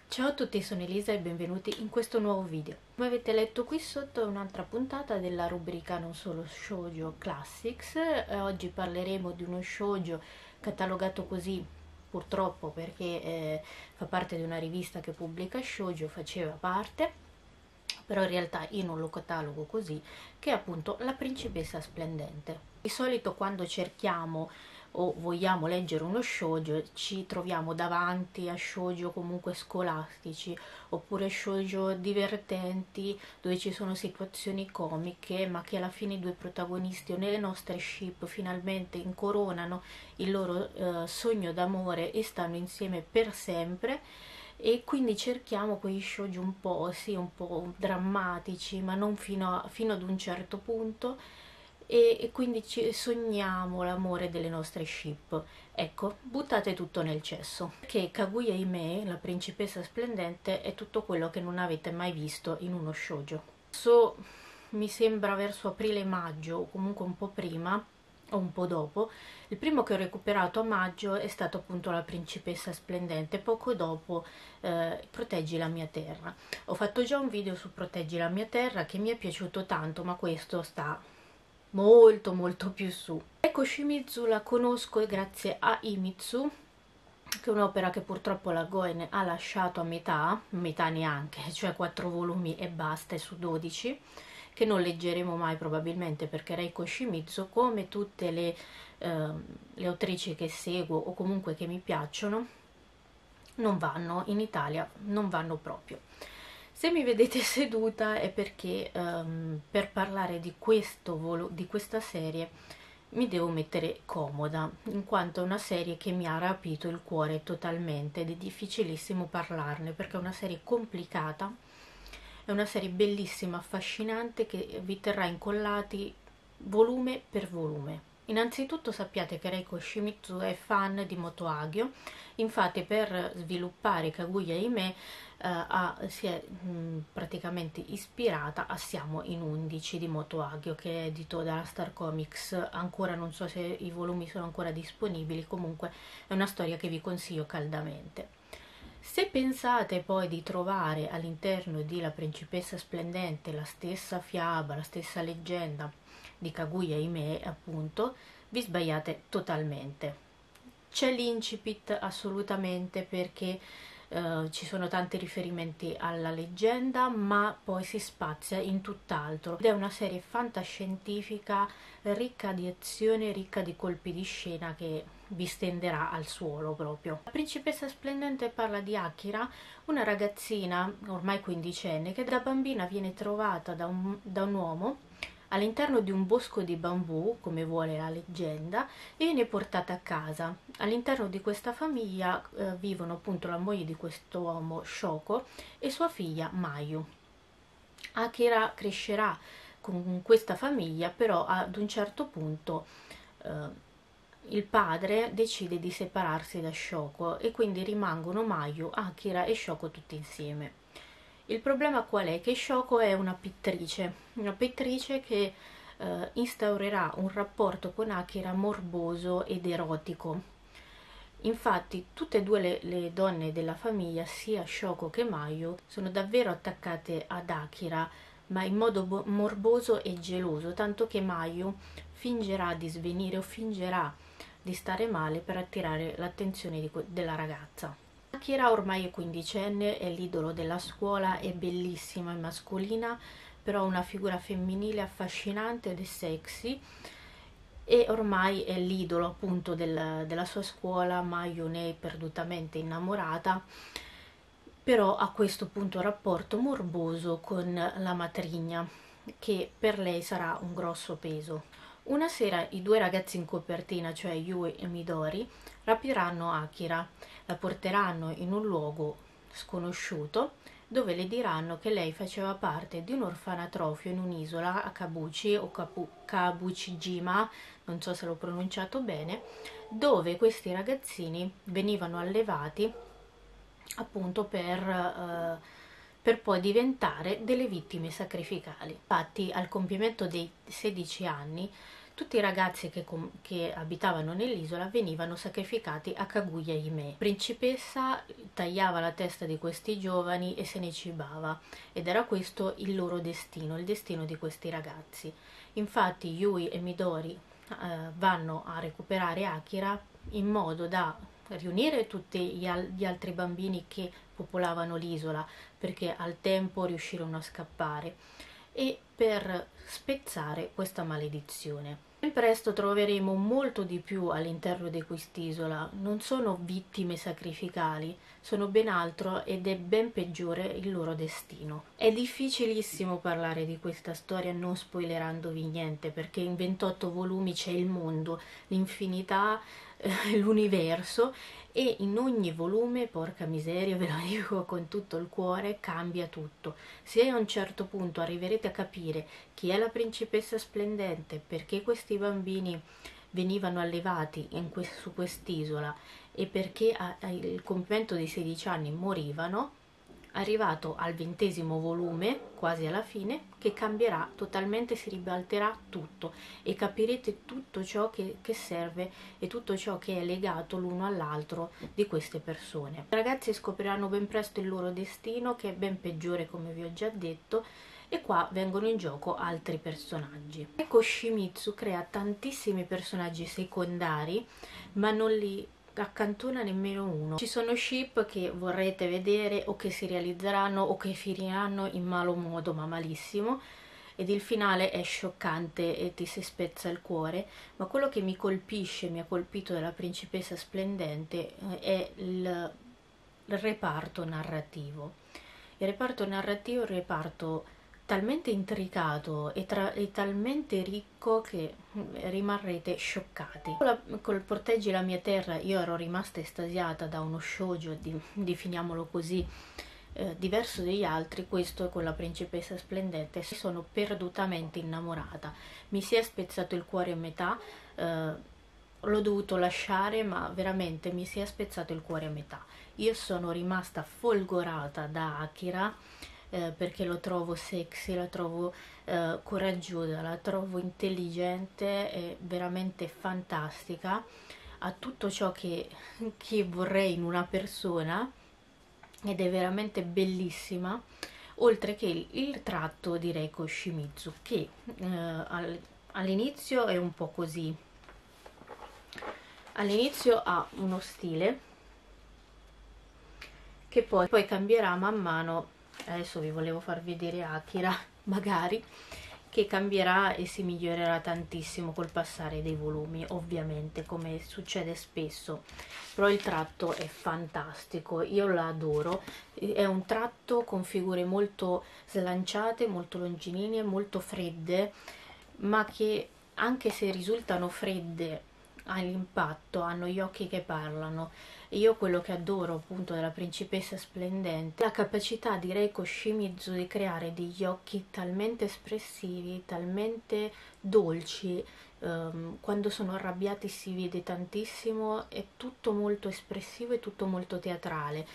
Ciao a tutti, sono Elisa e benvenuti in questo nuovo video. Come avete letto qui sotto è un'altra puntata della rubrica Non Solo Shoujo Classics. Oggi parleremo di uno shoujo catalogato così purtroppo perché fa parte di una rivista che pubblica shoujo, faceva parte, però in realtà io non lo catalogo così, che è appunto La Principessa Splendente. Di solito quando cerchiamo o vogliamo leggere uno shoujo ci troviamo davanti a shoujo comunque scolastici oppure shoujo divertenti dove ci sono situazioni comiche ma che alla fine i due protagonisti o nelle nostre ship finalmente incoronano il loro sogno d'amore e stanno insieme per sempre, e quindi cerchiamo quei shoujo un po', sì, un po' drammatici ma non fino ad un certo punto, e quindi ci sogniamo l'amore delle nostre ship. Ecco, buttate tutto nel cesso, perché Kaguya Hime, la principessa splendente, è tutto quello che non avete mai visto in uno shoujo. Adesso mi sembra verso aprile-maggio o comunque un po' prima o un po' dopo. Il primo che ho recuperato a maggio è stato appunto La Principessa Splendente, poco dopo Proteggi la mia terra. Ho fatto già un video su Proteggi la mia terra che mi è piaciuto tanto, ma questo sta molto più su. Ecco, Shimizu la conosco grazie a Imitsu, che è un'opera che purtroppo la Goen ha lasciato a metà neanche, cioè 4 volumi e basta, su 12, che non leggeremo mai probabilmente perché Reiko Shimizu, come tutte le autrici che seguo o comunque che mi piacciono, non vanno in Italia, non vanno proprio. Se mi vedete seduta è perché per parlare di questa serie mi devo mettere comoda, in quanto è una serie che mi ha rapito il cuore totalmente ed è difficilissimo parlarne perché è una serie complicata, è una serie bellissima, affascinante, che vi terrà incollati volume per volume. Innanzitutto sappiate che Reiko Shimizu è fan di Moto Hagio, infatti per sviluppare Kaguya Hime si è praticamente ispirata a Siamo in 11 di Moto Hagio, che è edito dalla Star Comics. Ancora non so se i volumi sono ancora disponibili, comunque è una storia che vi consiglio caldamente. Se pensate poi di trovare all'interno di La Principessa Splendente la stessa fiaba, la stessa leggenda di Kaguya Hime, appunto, vi sbagliate totalmente. C'è l'incipit assolutamente perché ci sono tanti riferimenti alla leggenda, ma poi si spazia in tutt'altro ed è una serie fantascientifica ricca di azione, ricca di colpi di scena che vi stenderà al suolo proprio. La Principessa Splendente parla di Akira, una ragazzina ormai quindicenne che da bambina viene trovata da un uomo all'interno di un bosco di bambù, come vuole la leggenda, e viene portata a casa. All'interno di questa famiglia vivono appunto la moglie di questo uomo, Shoko, e sua figlia Mayu. Akira crescerà con questa famiglia, però ad un certo punto il padre decide di separarsi da Shoko e quindi rimangono Mayu, Akira e Shoko tutti insieme. Il problema qual è? Che Shoko è una pittrice che instaurerà un rapporto con Akira morboso ed erotico. Infatti tutte e due le donne della famiglia, sia Shoko che Mayu, sono davvero attaccate ad Akira, ma in modo morboso e geloso, tanto che Mayu fingerà di svenire o fingerà di stare male per attirare l'attenzione della ragazza. Akira ormai è quindicenne, è l'idolo della scuola, è bellissima, è mascolina, però ha una figura femminile affascinante ed è sexy, e ormai è l'idolo appunto della sua scuola. Mayu ne è perdutamente innamorata, però ha questo appunto rapporto morboso con la matrigna, che per lei sarà un grosso peso. Una sera i due ragazzi in copertina, cioè Yui e Midori, rapiranno Akira, la porteranno in un luogo sconosciuto dove le diranno che lei faceva parte di un orfanatrofio in un'isola a Kabuchi o Kabuchijima, non so se l'ho pronunciato bene, dove questi ragazzini venivano allevati appunto per poi diventare delle vittime sacrificali. Infatti al compimento dei 16 anni Tutti i ragazzi che abitavano nell'isola venivano sacrificati a Kaguya Hime. Principessa tagliava la testa di questi giovani e se ne cibava, ed era questo il loro destino, il destino di questi ragazzi. Infatti Yui e Midori vanno a recuperare Akira in modo da riunire tutti gli altri bambini che popolavano l'isola, perché al tempo riuscirono a scappare, e per spezzare questa maledizione. Ben presto troveremo molto di più all'interno di quest'isola. Non sono vittime sacrificali, sono ben altro, ed è ben peggiore il loro destino. È difficilissimo parlare di questa storia non spoilerandovi niente, perché in 28 volumi c'è il mondo, l'infinità, l'universo, e in ogni volume, porca miseria, ve lo dico con tutto il cuore, cambia tutto. Se a un certo punto arriverete a capire chi è la principessa splendente, perché questi bambini venivano allevati su quest'isola e perché al compimento dei 16 anni morivano, arrivato al 20° volume, quasi alla fine, che cambierà totalmente, si ribalterà tutto e capirete tutto ciò che serve e tutto ciò che è legato l'uno all'altro di queste persone. I ragazzi scopriranno ben presto il loro destino, che è ben peggiore, come vi ho già detto, e qua vengono in gioco altri personaggi. Reiko Shimizu crea tantissimi personaggi secondari, ma non li accantona nemmeno uno. Ci sono ship che vorrete vedere o che si realizzeranno o che finiranno in malo modo, ma malissimo, ed il finale è scioccante e ti si spezza il cuore. Ma quello che mi colpisce, mi ha colpito della principessa splendente, è il reparto narrativo. Il reparto narrativo è un reparto talmente intricato e talmente ricco che rimarrete scioccati. Col Porteggi la mia terra io ero rimasta estasiata da uno shoujo, definiamolo così, diverso dagli altri. Questo è con la principessa splendente. Sono perdutamente innamorata, mi si è spezzato il cuore a metà, l'ho dovuto lasciare, ma veramente mi si è spezzato il cuore a metà. Io sono rimasta folgorata da Akira, perché lo trovo sexy, la trovo coraggiosa, la trovo intelligente e veramente fantastica, ha tutto ciò che vorrei in una persona, ed è veramente bellissima, oltre che il tratto di Reiko Shimizu, che all'inizio è un po' così, all'inizio ha uno stile che poi cambierà man mano. Adesso vi volevo far vedere Akira, magari, che cambierà e si migliorerà tantissimo col passare dei volumi, ovviamente, come succede spesso, però il tratto è fantastico, io la adoro. È un tratto con figure molto slanciate, molto longilinee, molto fredde, ma che, anche se risultano fredde all'impatto, hanno gli occhi che parlano. Io quello che adoro appunto della principessa splendente è la capacità di Reiko Shimizu di creare degli occhi talmente espressivi, talmente dolci, quando sono arrabbiati si vede tantissimo, è tutto molto espressivo e tutto molto teatrale.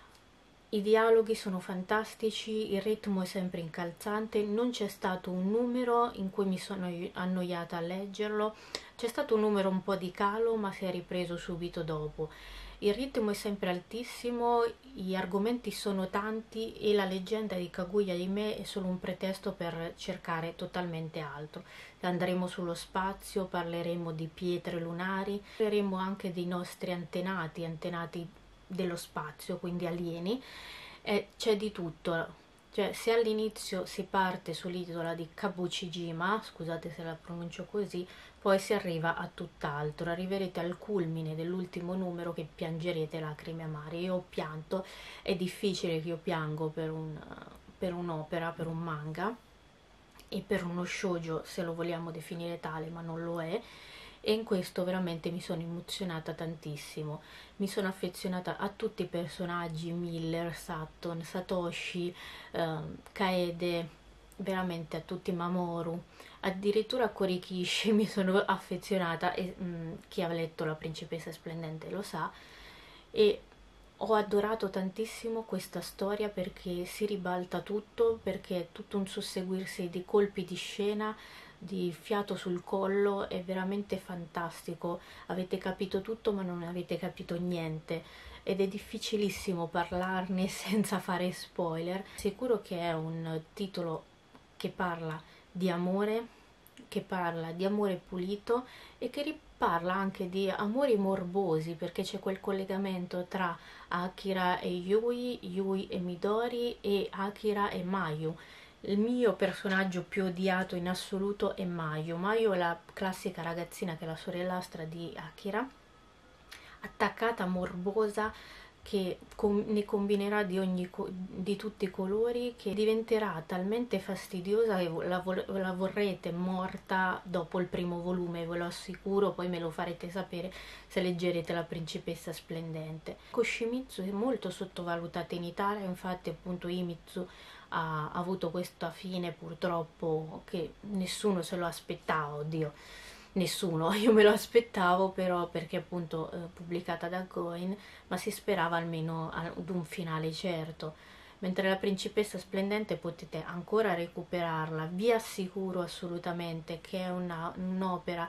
I dialoghi sono fantastici, il ritmo è sempre incalzante, non c'è stato un numero in cui mi sono annoiata a leggerlo, c'è stato un numero un po' di calo, ma si è ripreso subito dopo. Il ritmo è sempre altissimo, gli argomenti sono tanti e la leggenda di Kaguya Hime è solo un pretesto per cercare totalmente altro. Andremo sullo spazio, parleremo di pietre lunari, parleremo anche dei nostri antenati dello spazio, quindi alieni, e c'è di tutto. Cioè, se all'inizio si parte sull'isola di Kabuchijima, scusate se la pronuncio così, poi si arriva a tutt'altro, arriverete al culmine dell'ultimo numero che piangerete lacrime amare. Io ho pianto, è difficile che io piango per un'opera, per un manga e per uno shoujo, se lo vogliamo definire tale, ma non lo è, e in questo veramente mi sono emozionata tantissimo. Mi sono affezionata a tutti i personaggi, Miller, Sutton, Satoshi, Kaede, veramente a tutti, Mamoru, addirittura a Korikishi mi sono affezionata, e chi ha letto La principessa splendente lo sa, e ho adorato tantissimo questa storia perché si ribalta tutto, perché è tutto un susseguirsi di colpi di scena di fiato sul collo, è veramente fantastico, avete capito tutto ma non avete capito niente ed è difficilissimo parlarne senza fare spoiler. Sicuro che è un titolo che parla di amore, che parla di amore pulito e che parla anche di amori morbosi, perché c'è quel collegamento tra Akira e Yui, Yui e Midori e Akira e Mayu. Il mio personaggio più odiato in assoluto è Mayu. Mayu è la classica ragazzina che è la sorellastra di Akira, attaccata, morbosa, che ne combinerà di tutti i colori, che diventerà talmente fastidiosa che la vorrete morta dopo il primo volume, ve lo assicuro, poi me lo farete sapere se leggerete La principessa splendente. Koshimitsu è molto sottovalutata in Italia, infatti appunto Himitsu ha avuto questa fine purtroppo che nessuno se lo aspettava, oddio, nessuno, io me lo aspettavo però perché appunto pubblicata da Goin, ma si sperava almeno ad un finale certo. Mentre La principessa splendente potete ancora recuperarla, vi assicuro assolutamente che è un'opera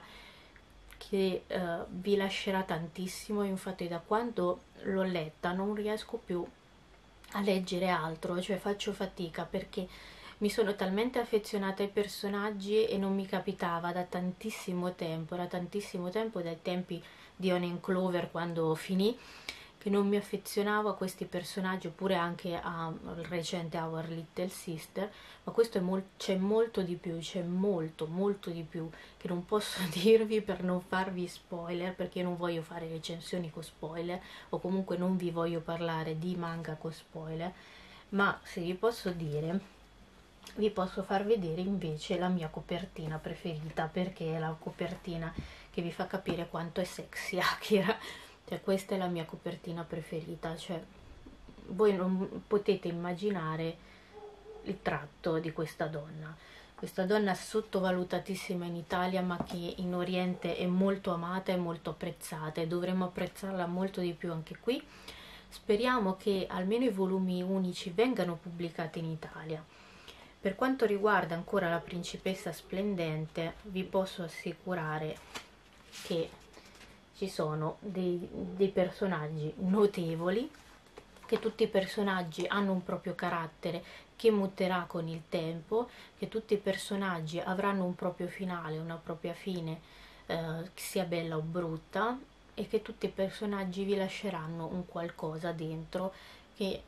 che vi lascerà tantissimo. Infatti da quando l'ho letta non riesco più a leggere altro, cioè faccio fatica perché mi sono talmente affezionata ai personaggi e non mi capitava da tantissimo tempo, era tantissimo tempo, dai tempi di Onion Clover quando finì, che non mi affezionavo a questi personaggi, oppure anche al recente Our Little Sister, ma questo c'è molto di più, c'è molto di più che non posso dirvi per non farvi spoiler, perché io non voglio fare recensioni con spoiler, o comunque non vi voglio parlare di manga con spoiler, ma se vi posso dire, vi posso far vedere invece la mia copertina preferita, perché è la copertina che vi fa capire quanto è sexy Akira. Cioè questa è la mia copertina preferita, cioè voi non potete immaginare il tratto di questa donna sottovalutatissima in Italia, ma che in Oriente è molto amata e molto apprezzata, e dovremmo apprezzarla molto di più anche qui. Speriamo che almeno i volumi unici vengano pubblicati in Italia. Per quanto riguarda ancora La principessa splendente, vi posso assicurare che ci sono dei personaggi notevoli, che tutti i personaggi hanno un proprio carattere che muterà con il tempo, che tutti i personaggi avranno un proprio finale, una propria fine, sia bella o brutta, e che tutti i personaggi vi lasceranno un qualcosa dentro che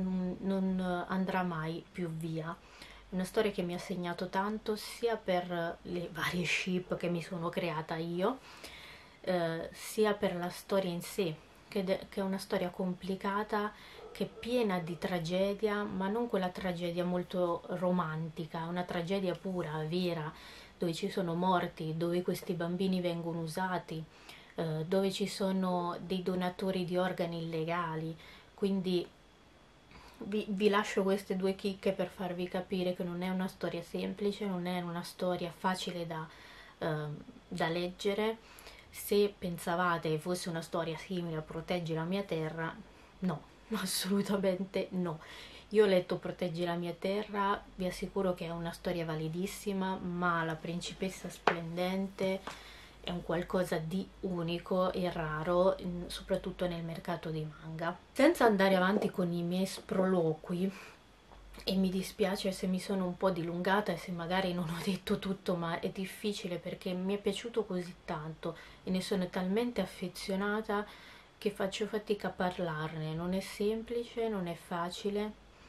non andrà mai più via. Una storia che mi ha segnato tanto sia per le varie ship che mi sono creata io, sia per la storia in sé, che è una storia complicata, che è piena di tragedia, ma non quella tragedia molto romantica, una tragedia pura, vera, dove ci sono morti, dove questi bambini vengono usati, dove ci sono dei donatori di organi illegali. Quindi vi lascio queste due chicche per farvi capire che non è una storia semplice, non è una storia facile da leggere. Se pensavate fosse una storia simile a Proteggi la mia terra, no, assolutamente no. Io ho letto Proteggi la mia terra, vi assicuro che è una storia validissima, ma La principessa splendente è un qualcosa di unico e raro, soprattutto nel mercato dei manga. Senza andare avanti con i miei sproloqui, e mi dispiace se mi sono un po' dilungata e se magari non ho detto tutto, ma è difficile perché mi è piaciuto così tanto e ne sono talmente affezionata che faccio fatica a parlarne. Non è semplice, non è facile,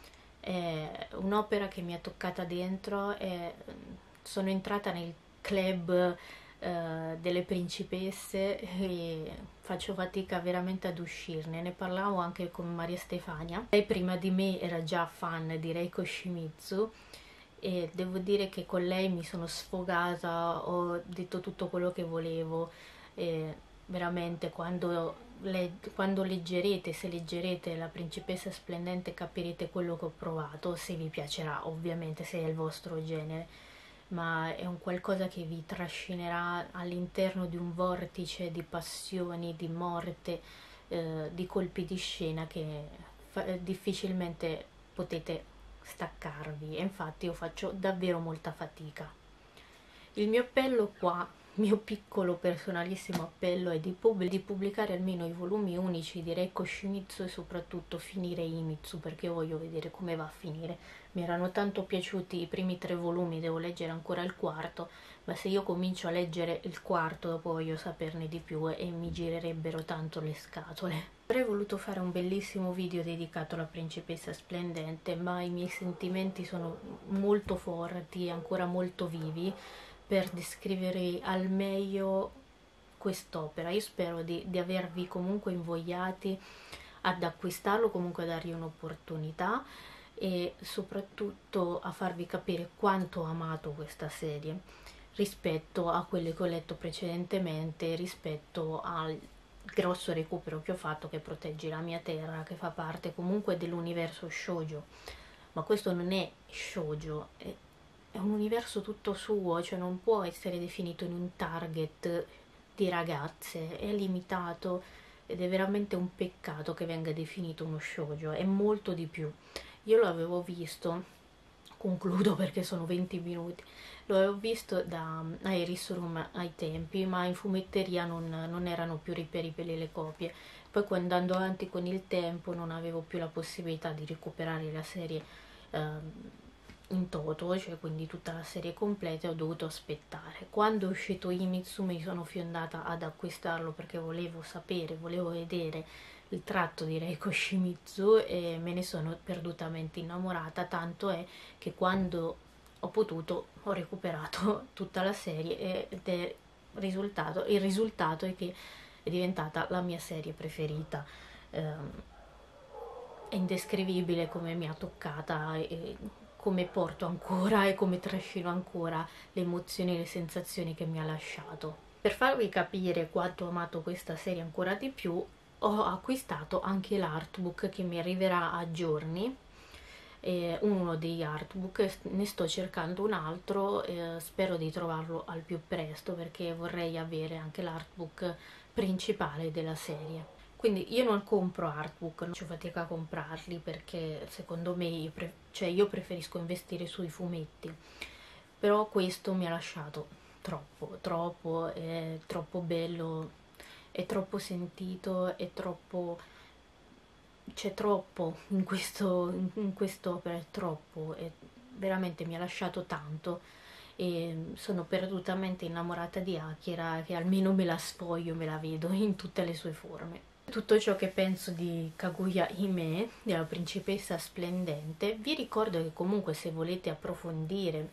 è un'opera che mi ha toccata dentro e sono entrata nel club delle principesse e faccio fatica veramente ad uscirne. Ne parlavo anche con Maria Stefania, lei prima di me era già fan di Reiko Shimizu e devo dire che con lei mi sono sfogata, ho detto tutto quello che volevo e veramente quando leggerete, se leggerete La principessa splendente, capirete quello che ho provato, se vi piacerà ovviamente, se è il vostro genere, ma è un qualcosa che vi trascinerà all'interno di un vortice di passioni, di morte, di colpi di scena che difficilmente potete staccarvi, e infatti io faccio davvero molta fatica. Il mio appello qua, il mio piccolo personalissimo appello è di pubblicare almeno i volumi unici di Reiko Shimizu e soprattutto finire Imitsu, perché voglio vedere come va a finire. Mi erano tanto piaciuti i primi 3 volumi, devo leggere ancora il quarto, ma se io comincio a leggere il quarto dopo voglio saperne di più e mi girerebbero tanto le scatole. Avrei voluto fare un bellissimo video dedicato alla principessa splendente, ma i miei sentimenti sono molto forti, ancora molto vivi, per descrivere al meglio quest'opera. Io spero di avervi comunque invogliati ad acquistarlo, comunque a dargli un'opportunità e soprattutto a farvi capire quanto ho amato questa serie rispetto a quelle che ho letto precedentemente, rispetto al grosso recupero che ho fatto, che Proteggi la mia terra, che fa parte comunque dell'universo shoujo, ma questo non è shoujo, è un universo tutto suo, cioè non può essere definito in un target di ragazze, è limitato ed è veramente un peccato che venga definito uno shoujo, è molto di più. Io lo avevo visto, concludo perché sono 20 minuti, lo avevo visto da Iris Room ai tempi, ma in fumetteria non erano più reperibili le copie. Poi andando avanti con il tempo non avevo più la possibilità di recuperare la serie in toto, cioè quindi tutta la serie completa, e ho dovuto aspettare. Quando è uscito Imitsu mi sono fiondata ad acquistarlo perché volevo sapere, volevo vedere il tratto di Reiko Shimizu e me ne sono perdutamente innamorata, tanto è che quando ho potuto ho recuperato tutta la serie ed è il risultato è che è diventata la mia serie preferita. È indescrivibile come mi ha toccata e come porto ancora e come trascino ancora le emozioni e le sensazioni che mi ha lasciato. Per farvi capire quanto ho amato questa serie ancora di più, ho acquistato anche l'artbook che mi arriverà a giorni, uno degli artbook, ne sto cercando un altro, spero di trovarlo al più presto perché vorrei avere anche l'artbook principale della serie. Quindi io non compro artbook, non faccio fatica a comprarli perché secondo me io preferisco investire sui fumetti, però questo mi ha lasciato troppo, è troppo bello, è troppo sentito, è troppo, c'è troppo in quest'opera, è troppo, veramente mi ha lasciato tanto e sono perdutamente innamorata di Akira, che almeno me la sfoglio, me la vedo in tutte le sue forme. Tutto ciò che penso di Kaguya Hime, della principessa splendente. Vi ricordo che comunque se volete approfondire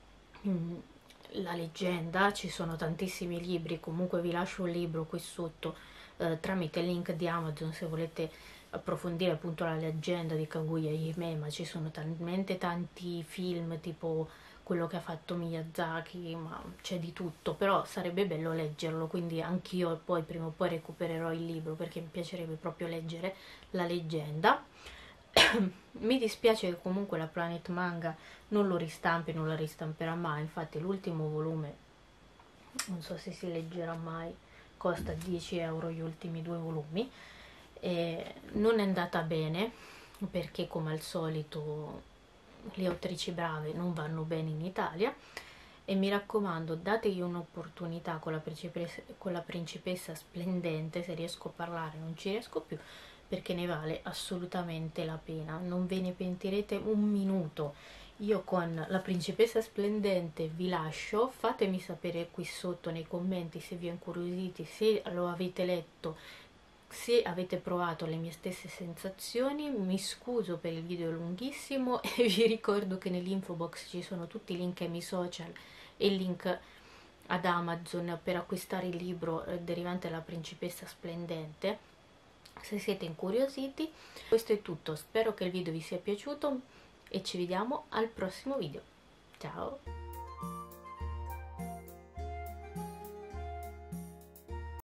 la leggenda ci sono tantissimi libri, comunque vi lascio un libro qui sotto tramite il link di Amazon se volete approfondire appunto la leggenda di Kaguya Hime, ma ci sono talmente tanti film tipo quello che ha fatto Miyazaki, ma c'è di tutto, però sarebbe bello leggerlo, quindi anch'io poi prima o poi recupererò il libro perché mi piacerebbe proprio leggere la leggenda. Mi dispiace che comunque la Planet Manga non lo ristampi, non la ristamperà mai, infatti l'ultimo volume non so se si leggerà mai, costa 10 euro gli ultimi 2 volumi e non è andata bene perché come al solito le autrici brave non vanno bene in Italia e mi raccomando dategli un'opportunità con la principessa splendente, se riesco a parlare non ci riesco più perché ne vale assolutamente la pena, non ve ne pentirete un minuto. Io con la principessa splendente vi lascio, fatemi sapere qui sotto nei commenti se vi è incuriositi, se lo avete letto, se avete provato le mie stesse sensazioni. Mi scuso per il video lunghissimo e vi ricordo che nell'info box ci sono tutti i link ai miei social e il link ad Amazon per acquistare il libro derivante dalla principessa splendente se siete incuriositi. Questo è tutto, spero che il video vi sia piaciuto e ci vediamo al prossimo video. Ciao!